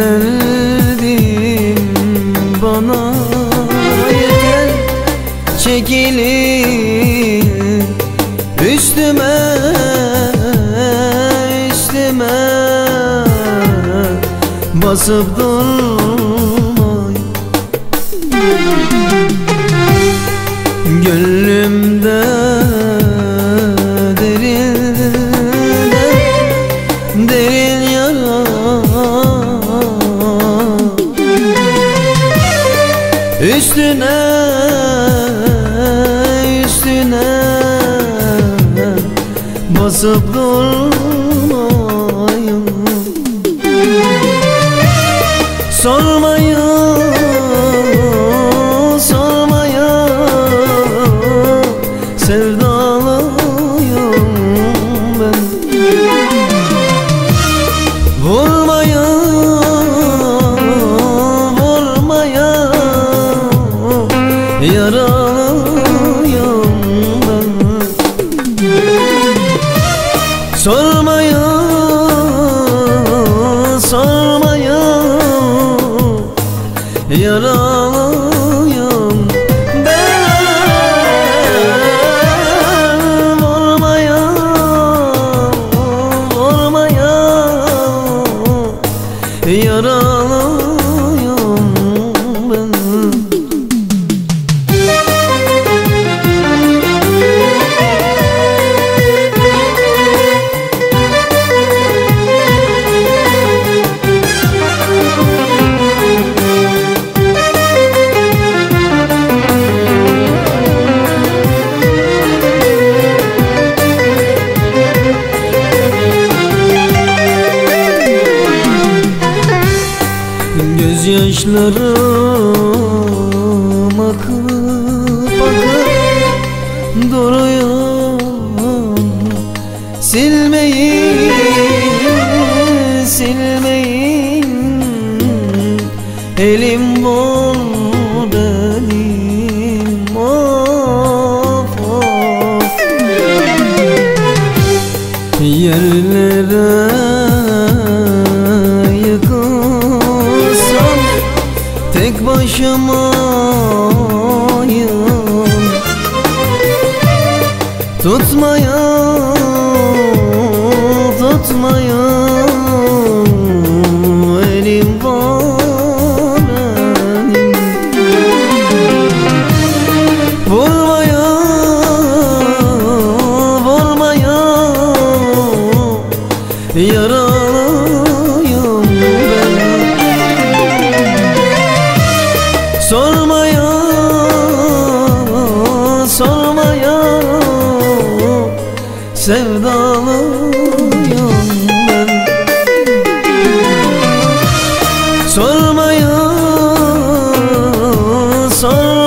derdim bana yeter, çekilir üstüme basıp durmay. Gönlümde derin yara, üstüne basıp durmayın. Sormaya sevdalıyım ben. Vurmaya yaralıyım ben. Sormaya yaralıyım ben. Vurmaya yaralıyım ben. Gözyaşlarım akıp duruyor, silmeyin elim bol benim, of of. Yerlere yıkılsam tek başımayım, tutmaya elim var benim. Vurmaya yaralıyım ben. Sormaya sevdalıyım ben. Sormaya